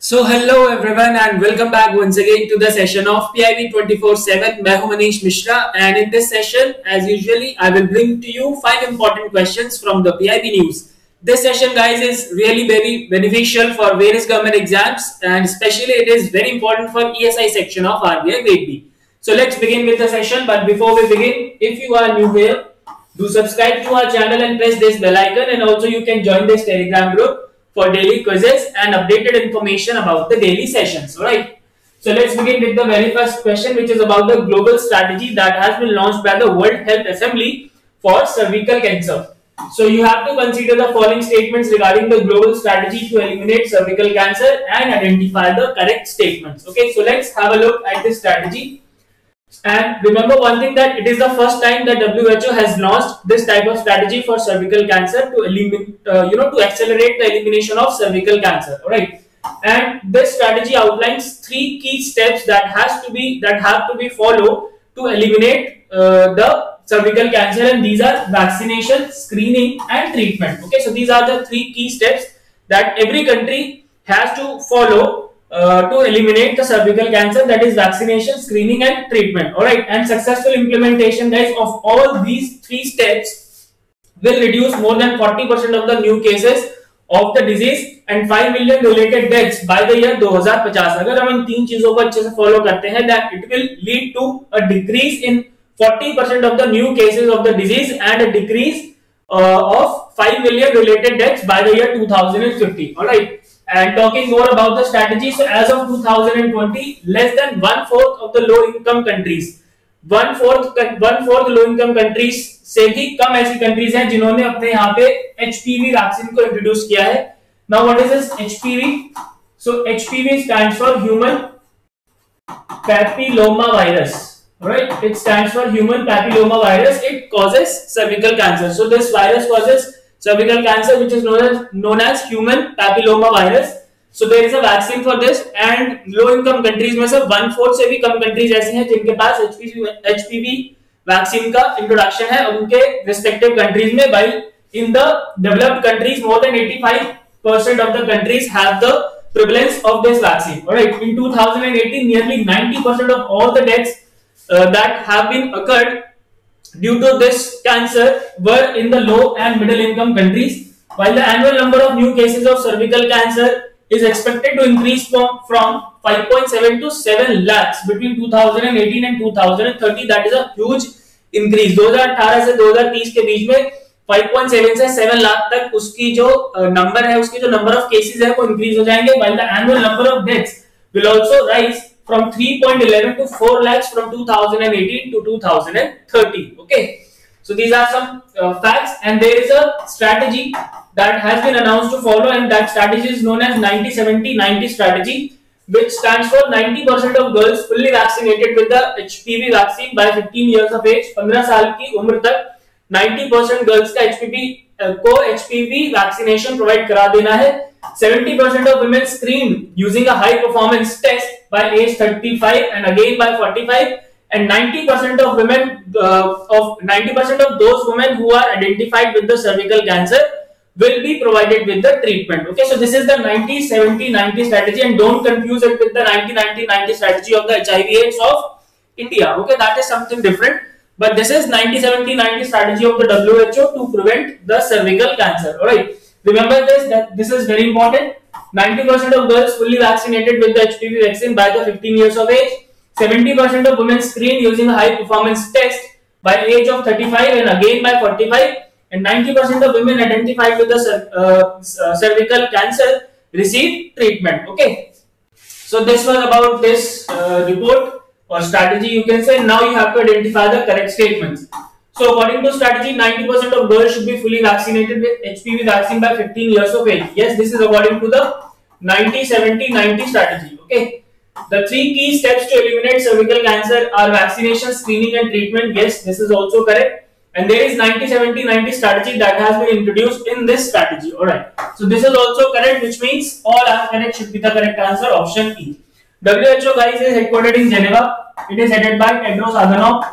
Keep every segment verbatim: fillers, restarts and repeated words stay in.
So hello everyone and welcome back once again to the session of P I B twenty-four seven. मैं हूं Manish Mishra and in this session as usually I will bring to you five important questions from the P I B news. This session guys is really very beneficial for various government exams and especially it is very important for E S I section of R B I grade B. So let's begin with the session, but before we begin, if you are new here, do subscribe to our channel and press this bell icon, and also you can join this Telegram group for daily quizzes and updated information about the daily sessions. Alright, so let's begin with the very first question, which is about the global strategy that has been launched by the World Health Assembly for cervical cancer. So you have to consider the following statements regarding the global strategy to eliminate cervical cancer and identify the correct statements. Okay, so let's have a look at this strategy. And remember one thing, that it is the first time that W H O has launched this type of strategy for cervical cancer to eliminate, uh, you know, to accelerate the elimination of cervical cancer. All right, and this strategy outlines three key steps that has to be that have to be followed to eliminate uh, the cervical cancer, and these are vaccination, screening, and treatment. Okay, so these are the three key steps that every country has to follow Uh, to eliminate the cervical cancer, that is vaccination, screening, and treatment. All right, and successful implementation guys of all these three steps will reduce more than forty percent of the new cases of the disease and five million related deaths by the year twenty fifty. अगर हम इन तीन चीजों को अच्छे से follow करते हैं, that it will lead to a decrease in forty percent of the new cases of the disease and a decrease uh, of five million related deaths by the year twenty fifty. All right. And talking more about the strategy, so as of two thousand twenty, less than one fourth of the low income countries, one fourth one fourth low income countries से भी कम ऐसी countries हैं जिन्होंने अपने यहाँ पे H P V vaccine को introduce किया है. Now what is this H P V? So H P V stands for human papilloma virus. Right? It stands for human papilloma virus. It causes cervical cancer. So this virus causes cervical cancer, which is known as known as human papilloma virus. So there is a vaccine for this, and low income countries में से one fourth से भी कम countries ऐसे हैं जिनके पास H P V vaccine का introduction है उनके respective countries में. While in the developed countries, more than eighty-five percent of the countries have the prevalence of this vaccine. All right, in two thousand eighteen, nearly ninety percent of all the deaths uh, that have been occurred due to this cancer were in the low and middle income countries, while the annual number of new cases of cervical cancer is expected to increase from from five point seven to seven lakhs between two thousand eighteen and two thousand thirty. That is a huge increase. twenty eighteen से twenty thirty के बीच में five point seven से seven lakh तक उसकी जो number है, उसकी जो नंबर ऑफ केसेस है वो इंक्रीज हो जाएंगे, while the annual number of deaths will also rise from three point one one to four lakhs from two thousand eighteen to two thousand thirty. Okay, so these are some uh, facts, and there is a strategy that has been announced to follow, and that strategy is known as ninety seventy ninety strategy, which stands for ninety percent of girls fully vaccinated with the H P V vaccine by fifteen years of age. fifteen साल की उम्र तक ninety percent girls का H P V uh, को H P V vaccination provide करा देना है. seventy percent of women screened using a high performance test by age thirty-five and again by forty-five, and ninety percent of women uh, of ninety percent of those women who are identified with the cervical cancer will be provided with the treatment. Okay, so this is the ninety seventy ninety strategy, and don't confuse it with the ninety ninety ninety strategy of the H I V AIDS of India. Okay, that is something different, but this is ninety seventy ninety strategy of the W H O to prevent the cervical cancer. All right, remember this, that this is very important. ninety percent of girls fully vaccinated with the H P V vaccine by the fifteen years of age. seventy percent of women screened using a high performance test by age of thirty-five and again by forty-five. And ninety percent of women identified with the uh, uh, cervical cancer receive treatment. Okay. So this was about this uh, report or strategy, you can say. Now you have to identify the correct statements. So according to strategy, ninety percent of girls should be fully vaccinated with H P V vaccine by fifteen years of age. Yes, this is according to the ninety seventy ninety strategy. Okay. The three key steps to eliminate cervical cancer are vaccination, screening, and treatment. Yes, this is also correct. And there is ninety seventy ninety strategy that has been introduced in this strategy. All right. So this is also correct, which means all are correct should be the correct answer. Option E. W H O guys is headquartered in Geneva. It is headed by Tedros Adhanom,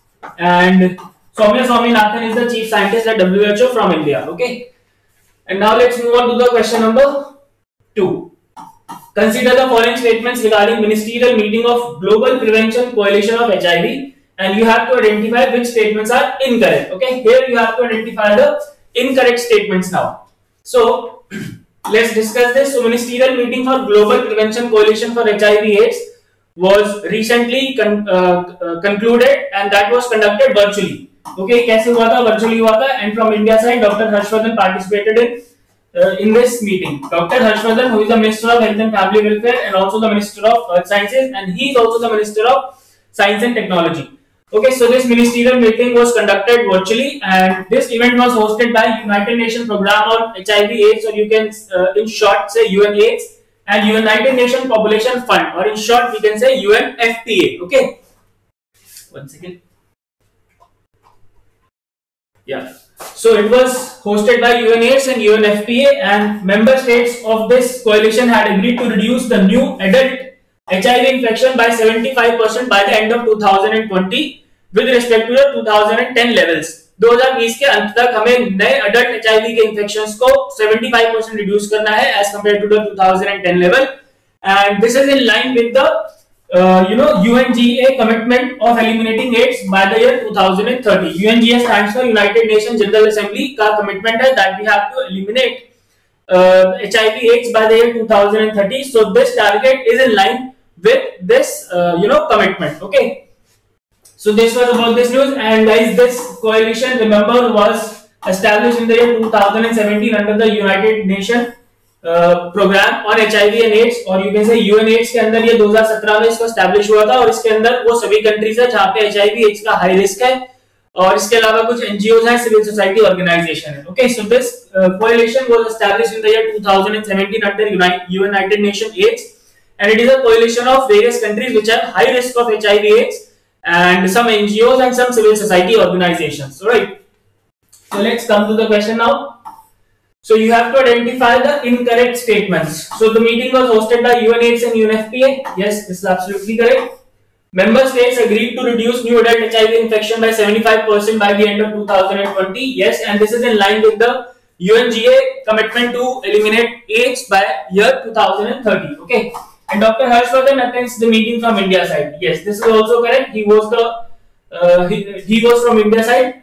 and Soumya Swaminathan is the chief scientist at W H O from India. Okay, and now let's move on to the question number two. Consider the following statements regarding ministerial meeting of Global Prevention Coalition of H I V, and you have to identify which statements are incorrect. Okay, here you have to identify the incorrect statements now. So let's discuss this. So ministerial meeting for Global Prevention Coalition for H I V AIDS was recently con uh, uh, concluded, and that was conducted virtually. Okay, कैसे हुआ था? Virtually हुआ था, and from India side, Doctor Harshvardhan participated in uh, in this meeting. Doctor Harshvardhan, who is the Minister of Health and Family Welfare and also the Minister of Earth Sciences, and he is also the Minister of Science and Technology. Okay, so this ministerial meeting was conducted virtually, and this event was hosted by United Nations Program on H I V AIDS, or you can uh, in short say U N AIDS, and United Nations Population Fund, or in short we can say U N F P A. Okay, one second. Yeah, so it was hosted by U N AIDS and U N F P A, and member states of this coalition had agreed to reduce the new adult H I V infection by seventy-five percent by the end of two thousand twenty with respect to the two thousand ten levels. दो हज़ार बीस के अंत तक हमें नए adult H I V के infections को seventy-five percent reduce करना है as compared to the two thousand ten level, and this is in line with the uh, you know U N G A commitment of eliminating AIDS by the year two thousand thirty. U N G A stands for United Nations General Assembly का commitment है that we have to eliminate uh, H I V AIDS by the year two thousand thirty. So this target is in line with this uh, you know commitment. Okay, so this was about this news, and guys, this coalition, remember, was established in the year two thousand seventeen under the United Nations uh, program on H I V and AIDS, और you can say U N AIDS के अंदर ये दो हज़ार सत्रह में इसको establish हुआ था, और इसके अंदर वो सभी countries है जहाँ पे H I V AIDS का high risk है, और इसके अलावा कुछ N G Os हैं, civil society organization है. Okay, so this uh, coalition was established in the year two thousand seventeen under United Nations AIDS. And it is a coalition of various countries which have high risk of H I V AIDS, and some N G Os and some civil society organizations. Right. So let's come to the question now. So you have to identify the incorrect statements. So the meeting was hosted by U N AIDS and U N F P A. Yes, this is absolutely correct. Member states agreed to reduce new adult H I V infection by seventy-five percent by the end of two thousand twenty. Yes, and this is in line with the U N G A commitment to eliminate AIDS by year two thousand thirty. Okay. And Doctor Harshvardhan attends the meeting from India side. Yes, this is also correct. He was the uh, he, he was from India side.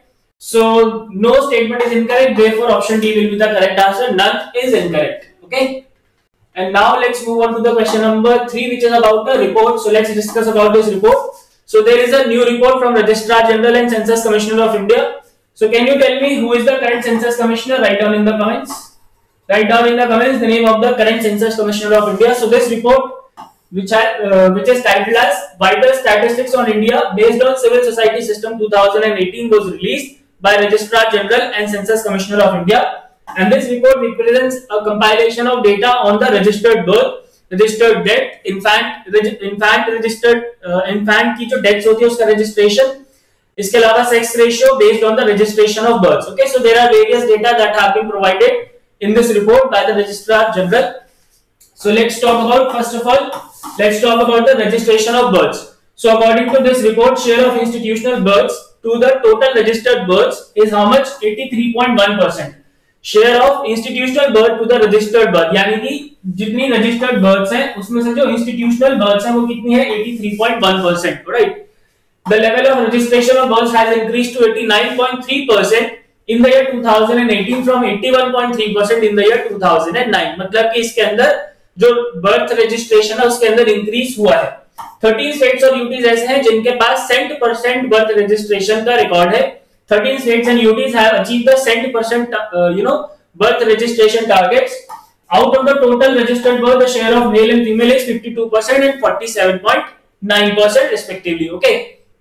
So no statement is incorrect. Therefore, option D will be the correct answer. None is incorrect. Okay. And now let's move on to the question number three, which is about the report. So let's discuss about this report. So there is a new report from Registrar General and Census Commissioner of India. So can you tell me who is the current Census Commissioner? Write down in the comments. Write down in the comments the name of the current Census Commissioner of India. So this report, which I, uh, which is titled as Vital Statistics on India based on Civil Society System two thousand eighteen, was released by Registrar General and Census Commissioner of India. And this report represents a compilation of data on the registered birth, registered death, infant, reg, infant registered uh, infant की जो deaths होती है उसका registration, इसके अलावा sex ratio based on the registration of births. Okay, so there are various data that have been provided in this report by the Registrar General. So let's talk about, first of all, let's talk about the registration of births. So according to this report, share of institutional births to the total registered births is how much? eighty-three point one percent. Share of institutional birth to the registered birth, यानी कि जितनी registered births हैं उसमें से जो institutional births हैं वो कितनी है? eighty-three point one percent. Right? The level of registration of births has increased to eighty-nine point three percent in the year two thousand eighteen from eighty-one point three percent in the year two thousand nine. मतलब कि इसके अंदर जो birth registration है उसके अंदर increase हुआ है. thirteen states और U Ts ऐसे हैं जिनके पास cent percent birth registration का record है. thirteen states and U Ts have achieved the cent percent uh, you know birth registration targets. Out of the total registered birth, the share of male and female is fifty-two percent and forty-seven point nine percent respectively. Okay.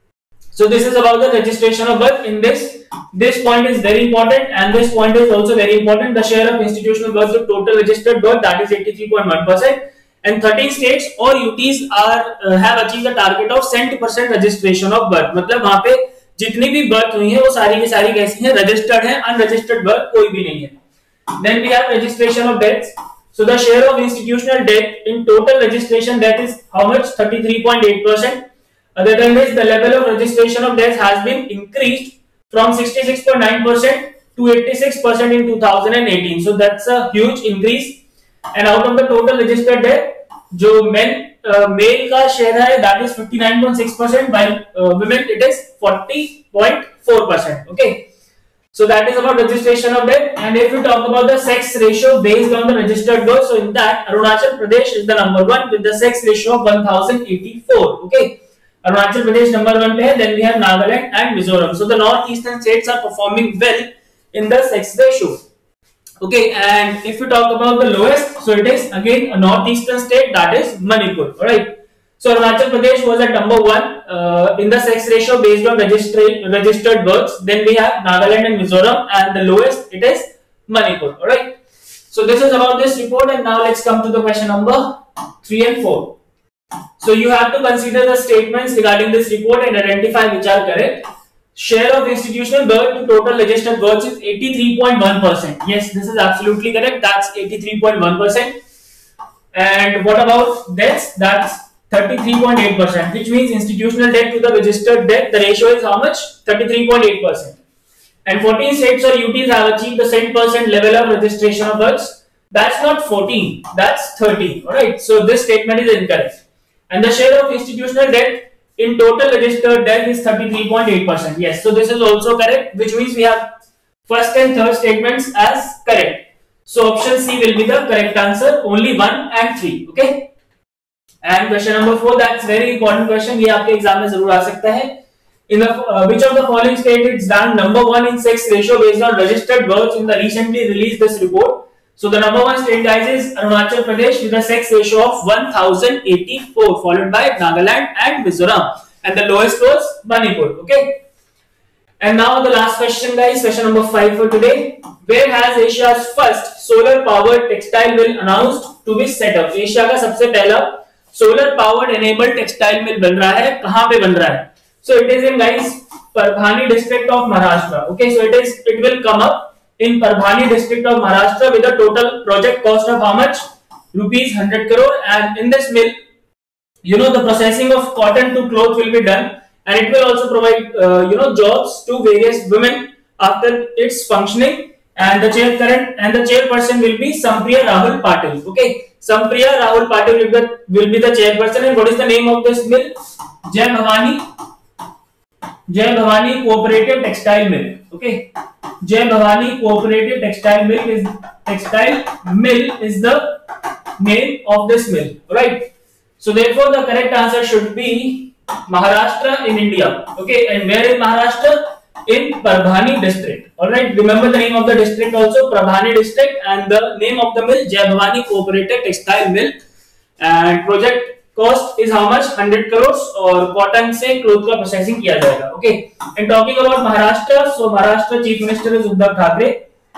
So this is about the registration of birth. In this, this point is very important, and this point is also very important. The share of institutional birth to total registered birth, that is eighty-three point one percent, and thirteen states or U Ts are uh, have achieved the target of cent percent registration of birth. मतलब वहाँ पे जितनी भी birth हुई है वो सारी की सारी कैसी हैं? Registered हैं, unregistered birth कोई भी नहीं है. Then we have registration of deaths. So the share of institutional death in total registration death is how much? thirty-three point eight percent. Other than this, the level of registration of deaths has been increased from sixty-six point nine percent to eighty-six percent in two thousand eighteen. So that's a huge increase. And out of the total registered death जो men male का share है that is fifty nine point six percent, while women it is forty point four percent. Okay, so that is about registration of death. And if we talk about the sex ratio based on the registered birth, so in that Arunachal Pradesh is the number one with the sex ratio of one thousand eighty-four. Okay, Arunachal Pradesh number one pe hai, then we have Nagaland and Mizoram. So the northeastern states are performing well in the sex ratio. Okay, and if we talk about the lowest, so it is again a northeastern state, that is Manipur. All right. So Arunachal Pradesh was at number one uh, in the sex ratio based on registered registered births. Then we have Nagaland and Mizoram, and the lowest it is Manipur. All right. So this is about this report, and now let's come to the question number three and four. So you have to consider the statements regarding this report and identify which are correct. Share of institutional birth to total registered births is eighty-three point one percent. Yes, this is absolutely correct. That's eighty-three point one percent. And what about deaths? That's thirty-three point eight percent, which means institutional debt to the registered debt, the ratio is how much? thirty-three point eight percent. And fourteen states or U Ts have achieved the same percent level of registration of births. That's not fourteen, that's thirty. Alright, so this statement is incorrect. And the share of institutional debt in total registered debt is thirty-three point eight percent. Yes, so this is also correct, which means we have first and third statements as correct. So option C will be the correct answer, only one and three. Okay. And question number four, that's very important question. ये आपके exam में जरूर आ सकता है. In the uh, which of the following state is ranked number one in sex ratio based on registered births in the recently released this report? So the number one state, guys, is Arunachal Pradesh with a sex ratio of one thousand eighty-four, followed by Nagaland and Mizoram, and the lowest was Manipur. Okay. And now the last question, guys, question number five for today. Where has Asia's first solar-powered textile mill announced to be set up? Asia का सबसे पहला solar powered enabled textile mill बन रहा है. कहां पे बन रहा है? So it is in guys Parbhani district of Maharashtra. Okay, so it is it will come up in Parbhani district of Maharashtra with a total project cost of how much? Rupees hundred crore. And in this mill, you know, the processing of cotton to cloth will be done, and it will also provide uh, you know jobs to various women after its functioning. And the chair current and the chairperson will be Sampriya Rahul Patil. Okay, Sampriya Rahul Patil will be, will be the chairperson. And what is the name of this mill? Jai Bhavani Jai Bhavani Cooperative Textile Mill. Okay, Jai Bhavani Cooperative Textile Mill is textile mill is the name of this mill. Right. So therefore, the correct answer should be Maharashtra in India. Okay, and where is Maharashtra? In Parbhani district. All right, remember the name of the district also, Parbhani district, and the name of the mill, Jai Bhavani Cooperative Textile Mill. And project cost is how much? one hundred crores, और cotton से cloth का processing किया जाएगा. Okay, and talking about Maharashtra, so Maharashtra Chief Minister is Uddhav Thackeray,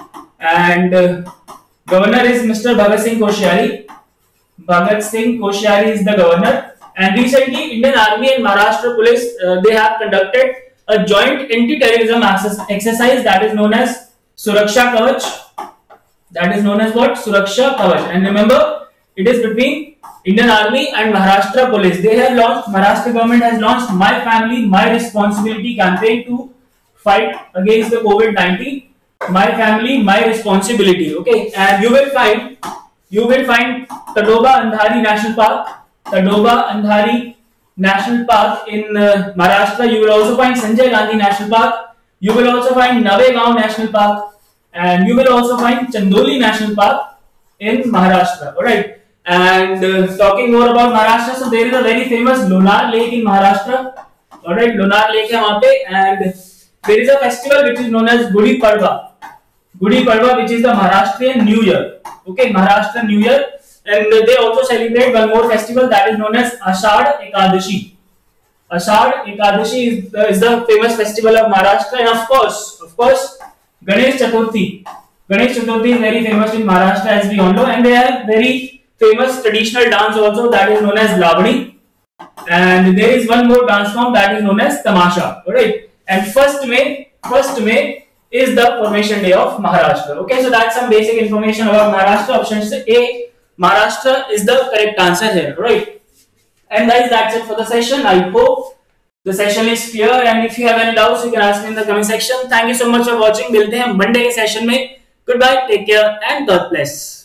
and uh, Governor is Mister Bhagat Singh Koshyari. Bhagat Singh Koshyari is the governor. And recently, Indian Army and Maharashtra Police uh, they have conducted a joint anti-terrorism exercise that is known as Suraksha Kavach. That is known as what? Suraksha Kavach. And remember, it is between Indian Army and Maharashtra Police. They have launched, Maharashtra government has launched My Family, My Responsibility campaign to fight against the COVID nineteen. My Family, My Responsibility. Okay, and you will find, you will find Tadoba Andhari National Park, Tadoba Andhari National Park in uh, Maharashtra. You will also find Sanjay Gandhi National Park. You will also find Navegaon National Park, and you will also find Chandoli National Park in Maharashtra. All right. And uh, talking more about Maharashtra, so there is a very famous Lonar Lake in Maharashtra. All right, Lonar Lake है वहाँ पे, and there is a festival which is known as Gudi Padwa. Gudi Padwa, which is the Maharashtrian New Year. Okay, Maharashtrian New Year. And they also celebrate one more festival that is known as Ashad Ekadashi. Ashad Ekadashi is the, is the famous festival of Maharashtra, and of course, of course, Ganesh Chaturthi. Ganesh Chaturthi is very famous in Maharashtra, as we all know, and they have very famous traditional dance also that is known as Lavani. And there is one more dance form that is known as Tamasha. Alright, and first May, first May is the formation day of Maharashtra. Okay, so that's some basic information about Maharashtra. Option A, Maharashtra is the correct answer here, right? And guys, that's it for the session. I hope the session is clear, and if you have any doubts, you can ask me in the comment section. Thank you so much for watching. मिलते हैं Monday के session में. Goodbye, take care, and God bless.